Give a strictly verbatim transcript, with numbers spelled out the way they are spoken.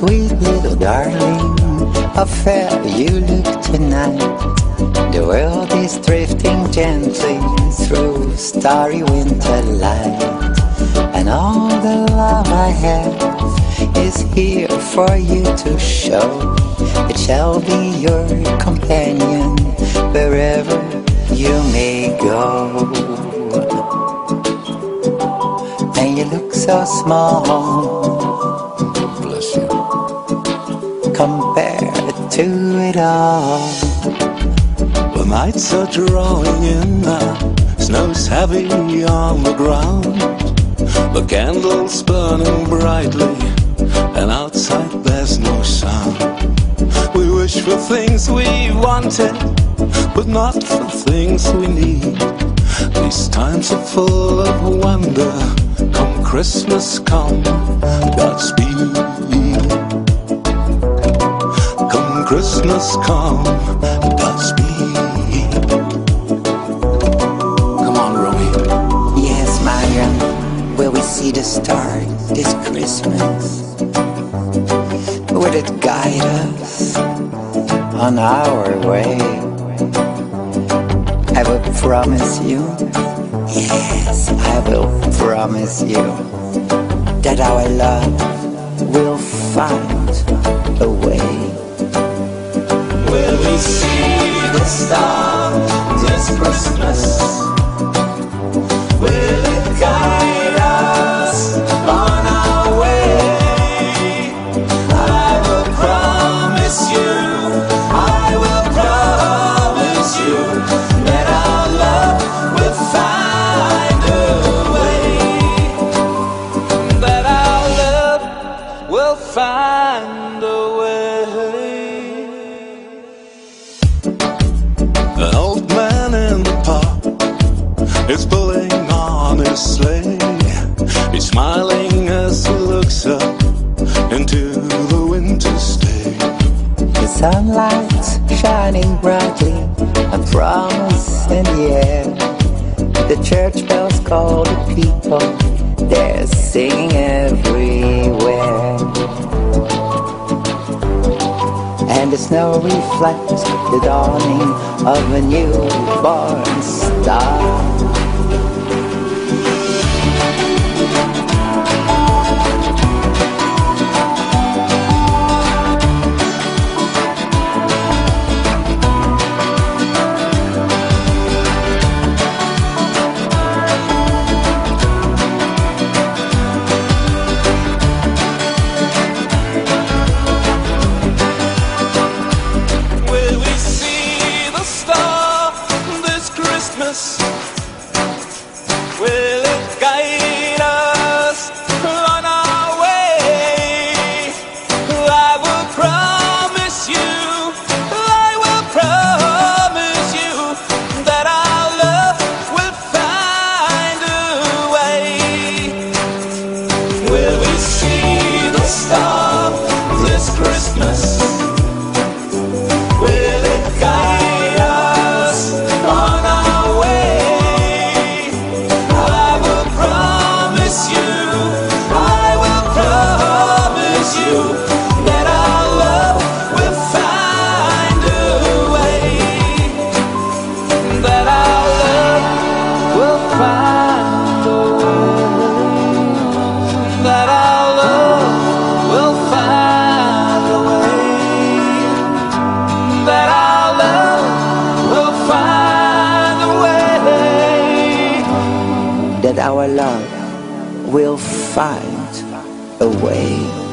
sweet little darling, how fair you look tonight. The world is drifting gently through starry winter light, and all the love I have is here for you to show. It shall be your companion wherever you may go. And you look so small, bless you, compared to it all. The nights are drawing in, the snow's heavy on the ground. The candles burning brightly, and outside there's no sound. We wish for things we wanted, but not for things we need. These times are full of wonder. Come Christmas, come, Godspeed. Come Christmas, come, Godspeed. Come on, Romy. Yes, Marion, will we see the star this Christmas? Will it guide us on our way? I will promise you, yes, I will promise you, that our love will find a way. Will we see the star this Christmas? Will it guide us on our way? I will promise you, I will promise you, that our love will find a way. That our love will find a way. An old man in the park is pulling on his sleigh. He's smiling as he looks up into the winter's day. The sunlight's shining brightly, a promise in the air. The church bells call the people, they're singing everywhere. And the snow reflects the dawning of a newborn star. Will it guide us on our way? I will promise you, I will promise you, that our love will find a way. Will we see the star this Christmas? Will it guide us on our way? That our love will find a way.